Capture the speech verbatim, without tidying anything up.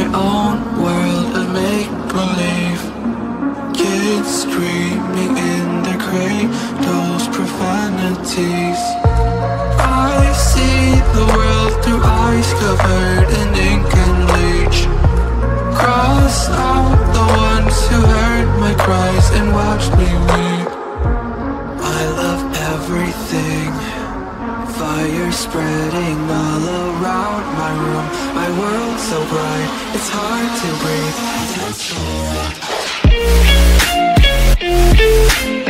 own world of make-believe. Kids screaming in their cradles, profanities. I see the world through eyes covered in ink and bleach. Cross out the ones who heard my cries and watched me weep. I love everything. Fire spreading all around my room. My world so bright, it's hard to breathe.